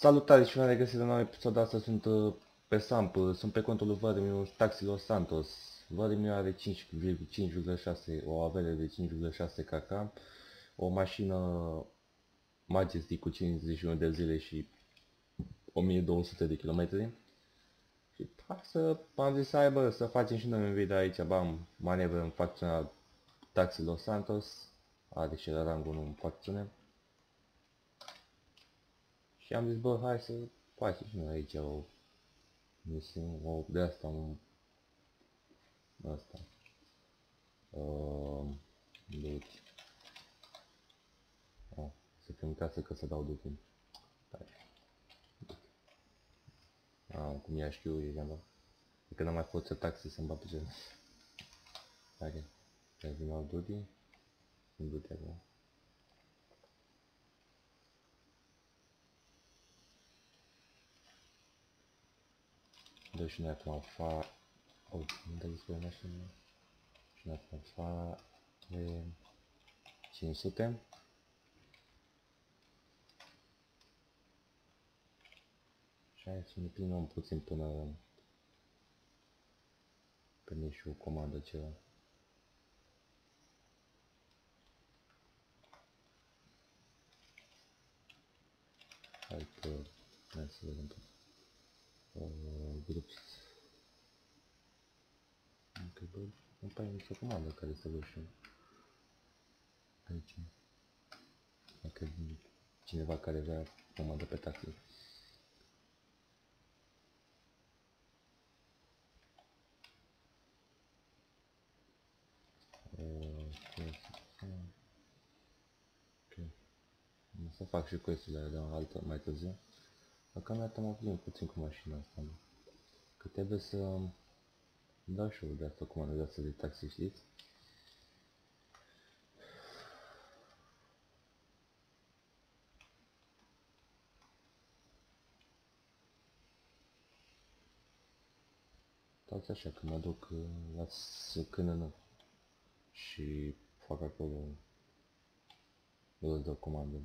Salutare și bine regăsit la un nou episod. Astăzi sunt pe Samp, sunt pe contul lui Vladimir Taxi Los Santos. Vladimir are 5,6, o avere de 5,6 kk, o mașină Majesty cu 51 de zile și 1200 de kilometri. Și am zis să facem și noi un video aici, bam, manevră în facțiunea Taxi Los Santos, are și la rangul 1 în facțiune. Și am zis, bă, hai să facem și noi aici o misiune, de asta, asta. Deci, să fim casă că să dau de timp. Cum ea știu, e gata. E că n-am mai fost să taxe să-mi bat pe cer. Ok. Trebuie să-mi duty. Sunt duty acolo. Dă și noi acum afară. Nu dă despre mașină. Și noi acum afară. 500. Și hai să ne plimbăm puțin până când e și o comandă ceva. Hai că hai să vedem pe groups. Ok, bă, îmi pare nici o comandă care să văd și aici. Dacă cineva care vrea comandă pe taxi. Ok. O să fac și quest-urile de altă mai târziu. Deocamdată mă plimb puțin cu mașina asta. Că trebuie să dau și eu de asta comandă de asta de taxi, știți? Stați așa că mă duc la SCNN și fac acolo de comandă.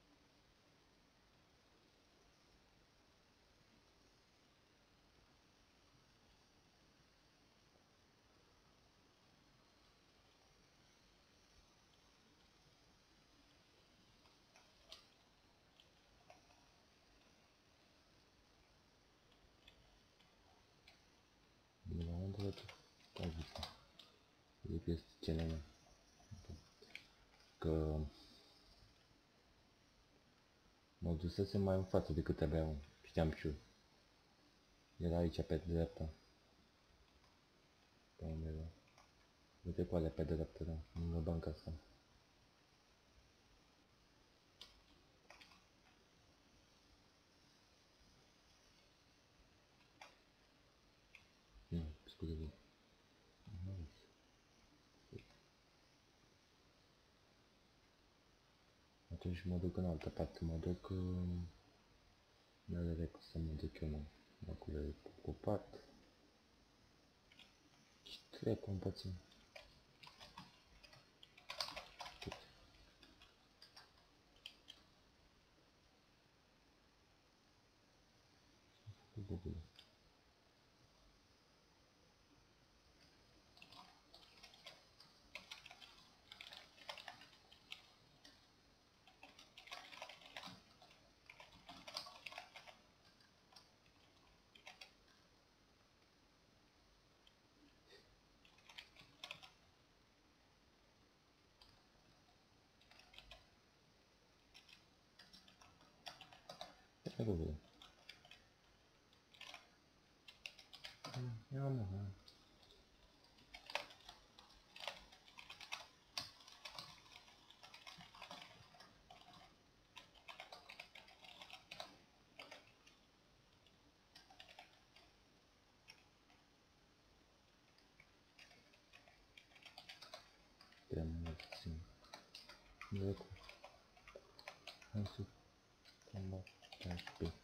De la unde văd? Zic că este CNN. Că mă dusesem mai în față decât abia știam și eu. Era aici pe dreapta. Pe unde era? Uite cu alea pe dreapta, da, lângă banca asta. Scuze-vă. Atunci mă duc în altă parte, mă duc direct să mă duc eu, nu. Acolo e ocupat. Și trec un puțin. Acolo. Ia mă, prea mult puțin. Direct. Hai să combat pe.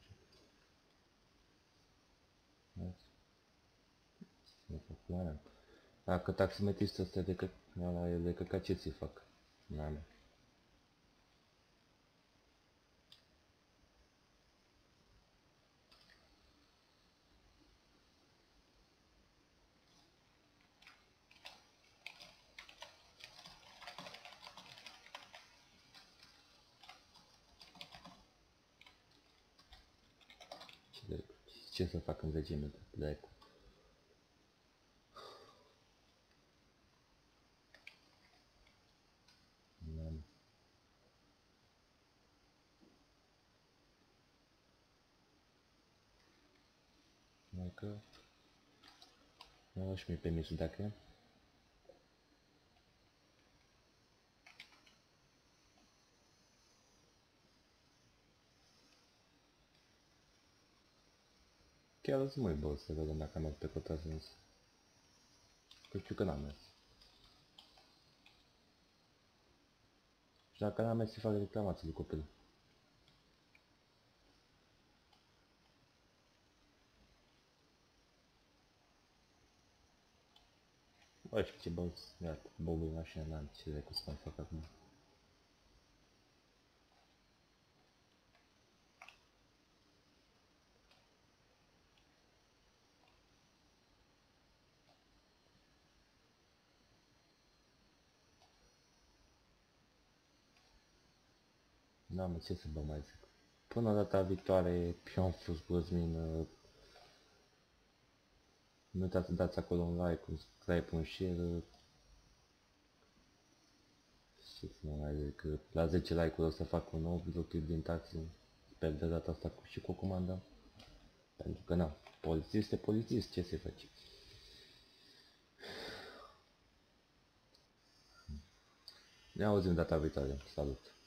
Dacă taximetristul ăsta de ăla e de căcat, ce ți fac? N-am. ce să fac în 10 minute, dracu. Mai că... Nu și mi permisul dacă... Chiar o să mă uit, bă, să vedem dacă am mers pe cota sens. Că știu că n-am mers. Și dacă n-am mers, se fac reclamații de copil. Bă, știu ce bă, iată, bobul în mașină, n-am ce dracu să mai fac acum. N-am ce să vă mai zic. Până data viitoare, eu am fost Cosmin. Nu uitați să dați acolo un like, un subscribe, un share. Și să mă mai zic, la 10 like-uri o să fac un nou videoclip din taxi. Sper de data asta și cu o comandă. Pentru că na, polițist e polițist, ce se face? Ne auzim data viitoare. Salut!